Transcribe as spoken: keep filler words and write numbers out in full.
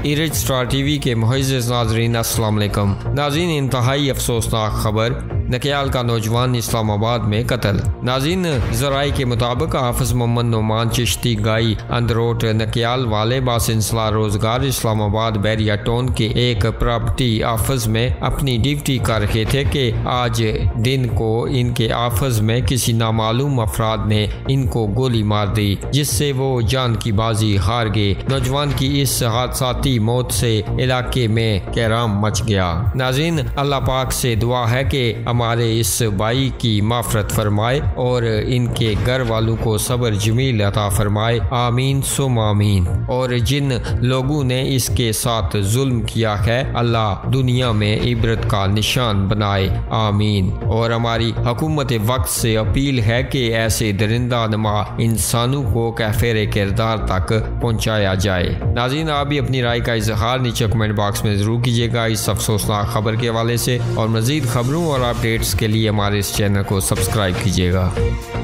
इरिज star TV के मुअज़्ज़िज़ नाज़रीन अस्सलाम वालेकुम। नाज़रीन, इंतहाई अफसोसनाक खबर, नकियाल का नौजवान इस्लामाबाद में कत्ल। नाज़रीन, ज़राए के मुताबिक हाफ़िज़ मोहम्मद नुमान चिश्ती गाई अंदरोट नकियाल वाले बासिलसिला रोज़गार इस्लामाबाद बैरिया टाउन के एक प्रॉपर्टी ऑफिस में अपनी ड्यूटी कर रहे थे कि आज दिन को इनके ऑफिस में किसी नामालूम अफराद ने इनको गोली मार दी, जिससे वो जान की बाजी हार गए। नौजवान की इस हादसाती मौत से इलाके में कहराम मच गया। नाज़रीन, अल्लाह पाक से दुआ है कि हमारे इस भाई की माफ़रत फरमाए और इनके घर वालों को सब्र जमील अता फरमाए, आमीन सुम आमीन। और जिन लोगों ने इसके साथ जुल्म किया है, अल्लाह दुनिया में इबरत का निशान बनाए, आमीन। और हमारी हुकूमत वक्त से अपील है कि ऐसे दरिंदा नमा इंसानों को कैफेरे किरदार तक पहुँचाया जाए। नाज़रीन, आप भी अपनी राय का इजहार नीचे कमेंट बॉक्स में ज़रूर कीजिएगा इस अफसोसनाक खबर के हवाले से, और मज़ीद खबरों और अपडेट्स के लिए हमारे इस चैनल को सब्सक्राइब कीजिएगा।